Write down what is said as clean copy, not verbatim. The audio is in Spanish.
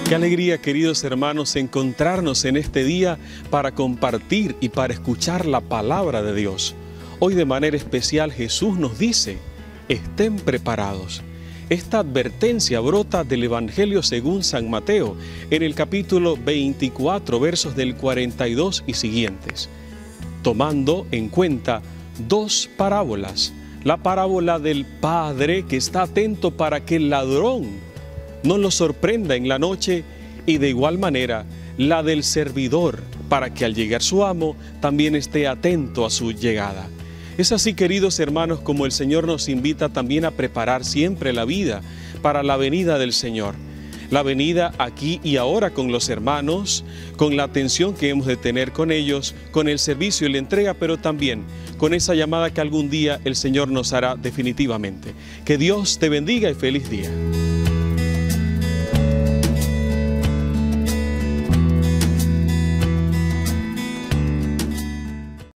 Qué alegría, queridos hermanos, encontrarnos en este día para compartir y para escuchar la palabra de Dios. Hoy de manera especial Jesús nos dice, estén preparados. Esta advertencia brota del Evangelio según San Mateo, en el capítulo 24, versos del 42 y siguientes, tomando en cuenta dos parábolas. La parábola del padre que está atento para que el ladrón no lo sorprenda en la noche, y de igual manera la del servidor, para que al llegar su amo también esté atento a su llegada. Es así, queridos hermanos, como el Señor nos invita también a preparar siempre la vida para la venida del Señor. La venida aquí y ahora con los hermanos, con la atención que hemos de tener con ellos, con el servicio y la entrega, pero también con esa llamada que algún día el Señor nos hará definitivamente. Que Dios te bendiga y feliz día.